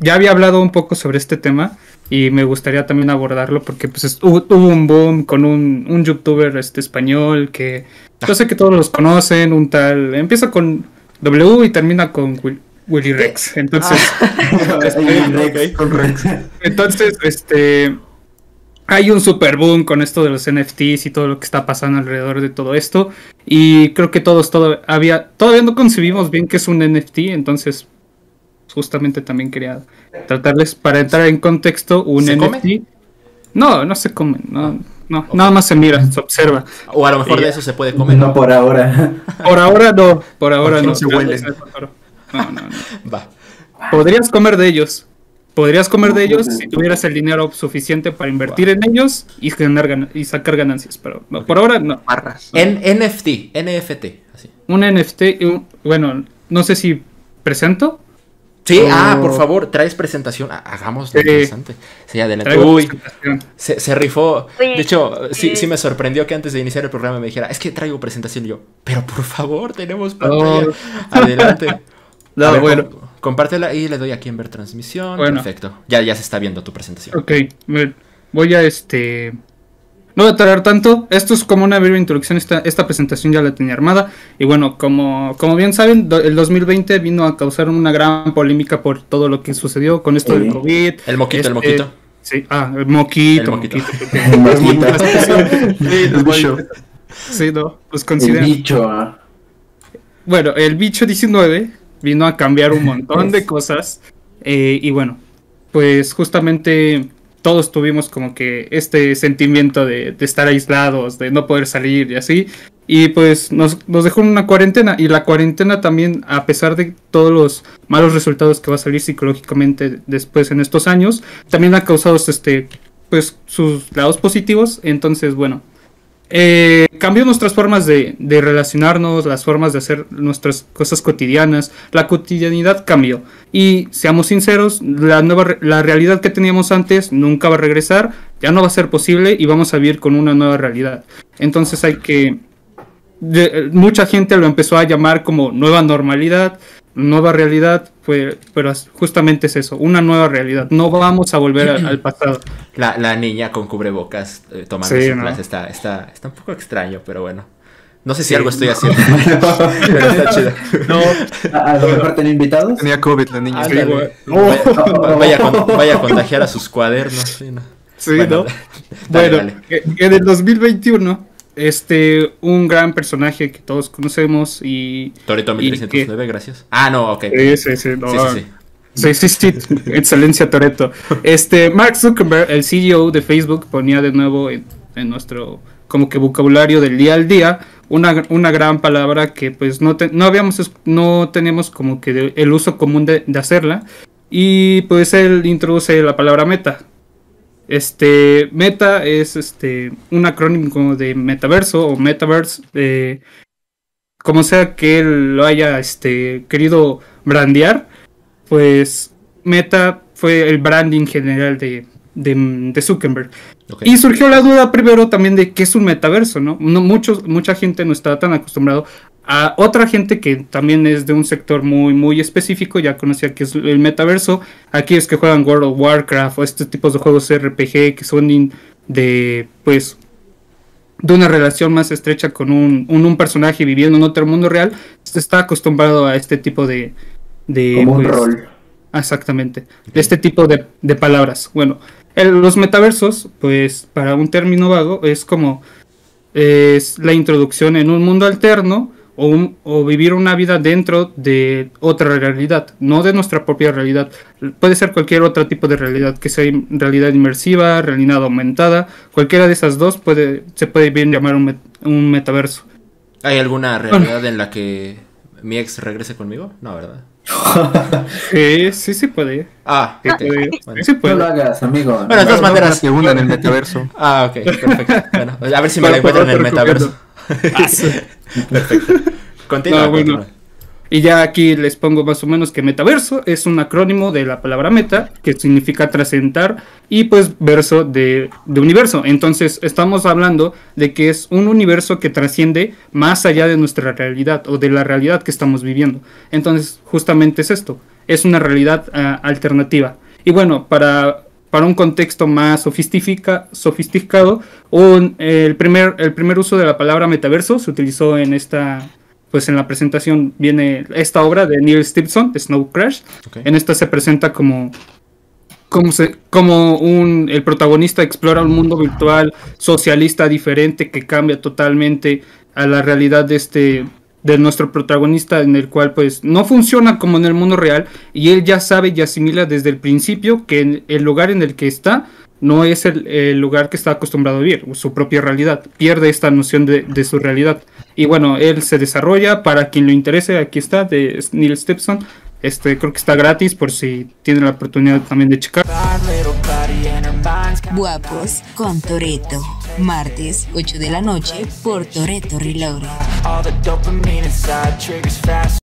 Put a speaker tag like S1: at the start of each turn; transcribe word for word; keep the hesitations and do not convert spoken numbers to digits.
S1: ya había hablado un poco sobre este tema y me gustaría también abordarlo porque pues es, hubo, hubo un boom con un, un youtuber este, español que yo sé que todos los conocen, un tal, empieza con W y termina con Will, Willy Rex, entonces,
S2: Ah.
S1: este, entonces, este... hay un super boom con esto de los N F Ts y todo lo que está pasando alrededor de todo esto. Y creo que todos todo, había, todavía no concebimos bien qué es un N F T. Entonces, justamente también quería tratarles para entrar en contexto un
S3: ¿Se
S1: N F T.
S3: come?
S1: No, no se come. No, no,
S3: Okay.
S1: nada más se mira, se observa.
S3: O a lo mejor
S1: Y-
S3: de eso se puede comer.
S2: No por ahora.
S1: Por ahora no, por ahora
S4: Porque
S1: no.
S4: no se huelen.
S1: No, no, no.
S3: Va.
S1: Podrías comer de ellos. Podrías comer de ellos si tuvieras el dinero suficiente para invertir en ellos y, ganar, gan- y sacar ganancias. Pero no, por ahora no.
S4: Barras.
S3: En N F T, N F T. Así.
S1: Un N F T, y un- bueno, no sé si presento.
S3: Sí,
S1: Oh.
S3: ah, por favor, traes presentación. Ah, Hagamos
S1: Sí.
S3: interesante. Sí, adelante.
S1: Traigo
S3: Uy,
S1: presentación.
S3: se, se rifó.
S5: Sí.
S3: De hecho, sí,
S5: Sí.
S3: sí me sorprendió que antes de iniciar el programa me dijera, es que traigo presentación. Y yo, pero por favor, tenemos pantalla.
S1: Oh.
S3: Adelante.
S1: No,
S3: A ver,
S1: bueno.
S3: com- compártela y le doy aquí en ver transmisión.
S1: Bueno.
S3: Perfecto. Ya, ya se está viendo tu presentación.
S1: Ok, me- voy a este... No voy a tardar tanto. Esto es como una breve introducción. Esta, esta presentación ya la tenía armada. Y bueno, como, como bien saben, do- el dos mil veinte vino a causar una gran polémica por todo lo que sucedió con esto
S2: Sí.
S1: del COVID.
S3: El moquito, el
S1: Este,
S3: moquito.
S1: Sí, ah, el moquito.
S3: El moquito.
S2: El moquito.
S1: Sí,
S4: El bicho.
S1: sí, no, pues
S2: El
S1: consideran.
S2: bicho. ah.
S1: Bueno, el bicho diecinueve vino a cambiar un montón de cosas. eh, y bueno, pues justamente todos tuvimos como que este sentimiento de, de estar aislados, de no poder salir y así. Y pues nos, nos dejó en una cuarentena. Y la cuarentena también, a pesar de todos los malos resultados que va a salir psicológicamente después en estos años, también ha causado este, pues, sus lados positivos. Entonces, bueno. Eh, cambió nuestras formas de, de relacionarnos, las formas de hacer nuestras cosas cotidianas, la cotidianidad cambió. Y seamos sinceros, la nueva re- la realidad que teníamos antes nunca va a regresar, ya no va a ser posible y vamos a vivir con una nueva realidad. Entonces hay que... de- mucha gente lo empezó a llamar como nueva normalidad, nueva realidad, pues, pero justamente es eso, una nueva realidad. No vamos a volver a- al pasado.
S3: La, la niña con cubrebocas eh, tomando
S1: Sí,
S3: su
S1: ¿no?
S3: clase está, está, está un poco extraño, pero bueno. No sé si
S1: Sí,
S3: algo estoy
S1: no.
S3: haciendo. Pero está chido.
S1: No,
S2: A, a lo mejor tenía invitados.
S4: Tenía COVID la niña.
S3: Ándale.
S1: güey.
S3: Vaya, vaya, a con- vaya a contagiar a sus cuadernos. Sí, ¿no?
S1: sí,
S3: Bueno,
S1: ¿no?
S3: dale,
S1: Bueno,
S3: dale.
S1: eh, en el dos mil veintiuno, este, un gran personaje que todos conocemos y...
S3: Toreto mil trescientos nueve, gracias. Ah, no, ok.
S1: Sí, sí, sí, no,
S3: Sí, sí, sí.
S1: Sí, sí, sí, excelencia Toretto. Este, Mark Zuckerberg, el C E O de Facebook, ponía de nuevo en, en nuestro como que vocabulario del día al día una, una gran palabra que pues no, te- no habíamos, es- no tenemos como que de- el uso común de, de hacerla. Y pues él introduce la palabra meta. Este, meta es este un acrónimo de metaverso o metaverse, eh, como sea que él lo haya este, querido brandear. Pues Meta fue el branding general de, de, de Zuckerberg.
S3: Ok.
S1: Y surgió la duda primero también de qué es un metaverso, ¿no? no muchos, mucha gente no está tan acostumbrado. A otra gente que también es de un sector muy, muy específico, ya conocía que es el metaverso. Aquellos que juegan World of Warcraft o estos tipos de juegos R P G que son in- de, pues, de una relación más estrecha con un, un, un personaje viviendo en otro mundo real, está acostumbrado a este tipo de... de
S2: Como un
S1: pues,
S2: rol.
S1: Exactamente, de este tipo de, de palabras. Bueno, el- los metaversos, pues para un término vago, es como es la introducción en un mundo alterno o, un- o vivir una vida dentro de otra realidad, no de nuestra propia realidad. Puede ser cualquier otro tipo de realidad, que sea in- realidad inmersiva, realidad aumentada, cualquiera de esas dos puede, se puede bien llamar un, met- un metaverso.
S3: ¿Hay alguna realidad en la que mi ex regrese conmigo? No, ¿verdad?
S1: Sí, sí, sí puede.
S3: Ah,
S1: Sí,
S3: ok.
S1: puede.
S3: Bueno.
S1: Sí
S2: No
S1: puede.
S2: lo hagas, amigo.
S3: Bueno, de todas
S4: Una
S3: maneras.
S4: segunda en el metaverso.
S3: Ah, ok, perfecto. Bueno, a ver si me la
S1: Pero,
S3: encuentro en
S1: pero,
S3: el
S1: pero,
S3: metaverso.
S1: Ah, sí.
S3: Perfecto. Continúa,
S1: No, bueno.
S3: continúa.
S1: Y ya aquí les pongo más o menos que metaverso es un acrónimo de la palabra meta, que significa trascender, y pues verso de, de universo. Entonces estamos hablando de que es un universo que trasciende más allá de nuestra realidad o de la realidad que estamos viviendo. Entonces justamente es esto. es una realidad uh, alternativa. Y bueno, para, para un contexto más sofistica, sofisticado, un, el, primer, el primer uso de la palabra metaverso se utilizó en esta, pues en la presentación viene esta obra de Neil Stephenson, Snow Crash. Okay. En esta se presenta como, como, se, como un, el protagonista explora un mundo virtual socialista diferente que cambia totalmente a la realidad de este... de nuestro protagonista, en el cual pues no funciona como en el mundo real, y él ya sabe y asimila desde el principio que el lugar en el que está no es el, el lugar que está acostumbrado a vivir, su propia realidad, pierde esta noción de, de su realidad, y bueno, él se desarrolla. Para quien lo interese, aquí está, de Neil Stephenson. Este, creo que está gratis por si tienen la oportunidad también de checar.
S5: Guapos con Toretto, martes ocho de la noche por Toretto Reloaded.